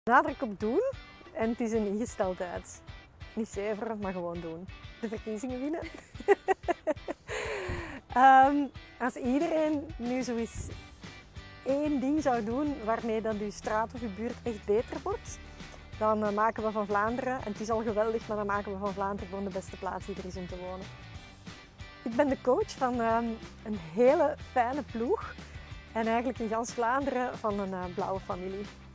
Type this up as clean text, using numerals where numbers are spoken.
Nadruk op doen en het is een ingesteldheid. Niet zeveren, maar gewoon doen. De verkiezingen winnen. Als iedereen nu zo eens één ding zou doen waarmee dat uw straat of uw buurt echt beter wordt, dan maken we van Vlaanderen, en het is al geweldig, maar dan maken we van Vlaanderen gewoon de beste plaats die er is om te wonen. Ik ben de coach van een hele fijne ploeg en eigenlijk in gans Vlaanderen van een blauwe familie.